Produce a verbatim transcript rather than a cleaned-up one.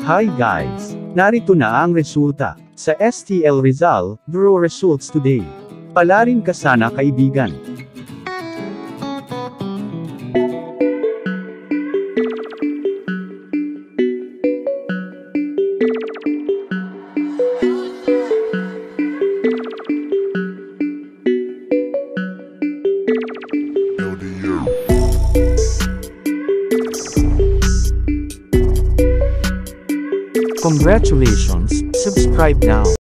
Hi guys! Narito na ang resulta. Sa S T L Rizal, draw results today. Palarin ka sana kaibigan. Congratulations, subscribe now.